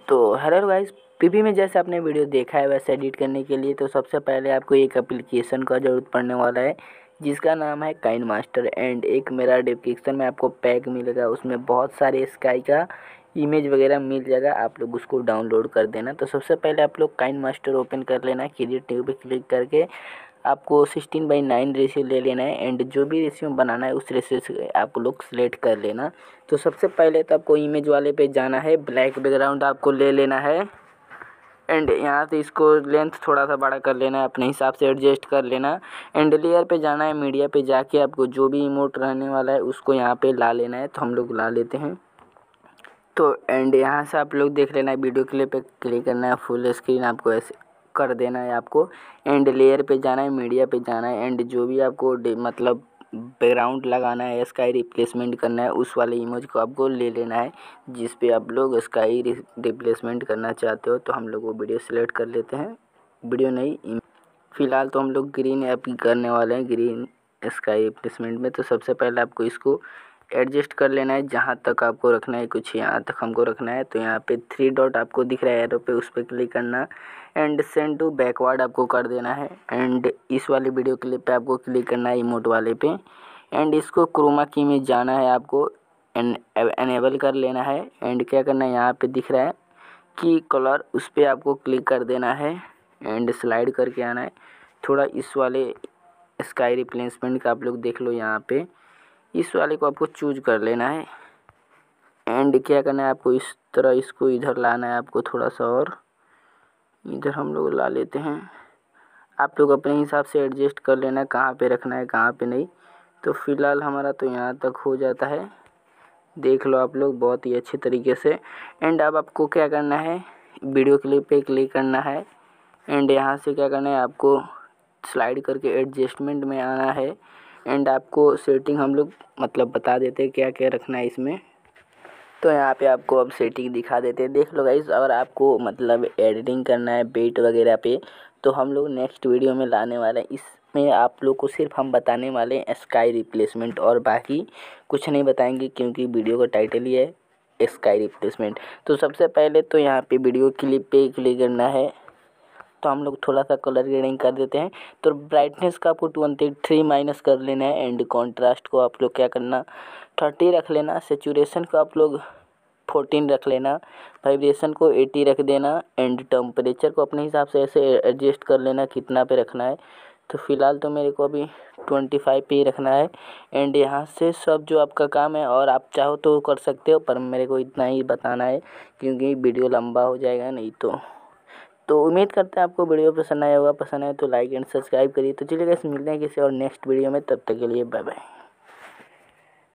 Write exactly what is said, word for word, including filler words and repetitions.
तो hello guys, PP में जैसे आपने वीडियो देखा है वैसे एडिट करने के लिए तो सबसे पहले आपको एक एप्लीकेशन का ज़रूरत पड़ने वाला है जिसका नाम है काइनमास्टर। एंड एक मेरा डिस्क्रिप्शन में आपको पैक मिलेगा, उसमें बहुत सारे स्काई का इमेज वगैरह मिल जाएगा, आप लोग उसको डाउनलोड कर देना। तो सबसे पहले आप लोग काइनमास्टर ओपन कर लेना, क्रिएट न्यू पे क्लिक करके आपको सिक्सटीन बाई नाइन रेशियो ले लेना है। एंड जो भी रेशियो बनाना है उस रेशियो से आप लोग सिलेक्ट कर लेना। तो सबसे पहले तो आपको इमेज वाले पे जाना है, ब्लैक बैकग्राउंड आपको ले लेना है। एंड यहाँ से इसको लेंथ थोड़ा सा बड़ा कर लेना है, अपने हिसाब से एडजस्ट कर लेना। एंड लेयर पे जाना है, मीडिया पे जाके आपको जो भी इमोट रहने वाला है उसको यहाँ पे ला लेना है। तो हम लोग ला लेते हैं। तो एंड यहाँ से आप लोग देख लेना है, वीडियो क्लिप पे क्लिक करना है, फुल स्क्रीन आपको ऐसे कर देना है आपको। एंड लेयर पे जाना है, मीडिया पे जाना है। एंड जो भी आपको मतलब बैकग्राउंड लगाना है, स्काई रिप्लेसमेंट करना है, उस वाले इमेज को आपको ले लेना है जिस पे आप लोग स्काई रिप्लेसमेंट करना चाहते हो। तो हम लोग वो वीडियो सेलेक्ट कर लेते हैं, वीडियो नहीं, फ़िलहाल तो हम लोग ग्रीन ऐप करने वाले हैं, ग्रीन स्काई रिप्लेसमेंट में। तो सबसे पहले आपको इसको एडजस्ट कर लेना है, जहाँ तक आपको रखना है, कुछ यहाँ तक हमको रखना है। तो यहाँ पे थ्री डॉट आपको दिख रहा है एरो पे, उस पर क्लिक करना एंड सेंड टू बैकवर्ड आपको कर देना है। एंड इस वाली वीडियो क्लिप पे आपको क्लिक करना है, इमोट वाले पे। एंड इसको क्रोमा की में जाना है आपको, एन एनेबल कर लेना है। एंड क्या करना है, यहाँ पे दिख रहा है कि कलर, उस पर आपको क्लिक कर देना है। एंड स्लाइड करके आना है थोड़ा, इस वाले स्काई रिप्लेसमेंट का आप लोग देख लो, यहाँ पे इस वाले को आपको चूज कर लेना है। एंड क्या करना है, आपको इस तरह इसको इधर लाना है आपको थोड़ा सा, और इधर हम लोग ला लेते हैं। आप लोग अपने हिसाब से एडजस्ट कर लेना है कहाँ पे रखना है कहाँ पे नहीं। तो फ़िलहाल हमारा तो यहाँ तक हो जाता है, देख लो आप लोग बहुत ही अच्छे तरीके से। एंड अब आपको क्या करना है, वीडियो क्लिप पे क्लिक करना है। एंड यहाँ से क्या करना है, आपको स्लाइड करके एडजस्टमेंट में आना है। एंड आपको सेटिंग हम लोग मतलब बता देते हैं क्या क्या रखना है इसमें। तो यहाँ पे आपको अब सेटिंग दिखा देते हैं, देख लो गाइस। अगर आपको मतलब एडिटिंग करना है बेट वगैरह पे, तो हम लोग नेक्स्ट वीडियो में लाने वाले हैं। इसमें आप लोग को सिर्फ हम बताने वाले हैं स्काई रिप्लेसमेंट, और बाकी कुछ नहीं बताएंगे क्योंकि वीडियो का टाइटल ही है स्काई रिप्लेसमेंट। तो सबसे पहले तो यहाँ पे वीडियो क्लिप पे क्लिक करना है। तो हम लोग थोड़ा सा कलर ग्रेडिंग कर देते हैं। तो ब्राइटनेस का आपको ट्वेंटी थ्री माइनस कर लेना है। एंड कॉन्ट्रास्ट को आप लोग क्या करना, थर्टी रख लेना। सेचुरेशन को आप लोग फोर्टीन रख लेना। वाइब्रेशन को एटी रख देना। एंड टेम्परेचर को अपने हिसाब से ऐसे एडजस्ट कर लेना कितना पे रखना है। तो फ़िलहाल तो मेरे को अभी ट्वेंटी फाइव पे ही रखना है। एंड यहाँ से सब जो आपका काम है, और आप चाहो तो कर सकते हो, पर मेरे को इतना ही बताना है क्योंकि वीडियो लंबा हो जाएगा नहीं तो। तो उम्मीद करते हैं आपको वीडियो पसंद आया होगा, पसंद आए तो लाइक एंड सब्सक्राइब करिए। तो चलिए गाइस, मिलते हैं किसी और नेक्स्ट वीडियो में, तब तक के लिए बाय बाय।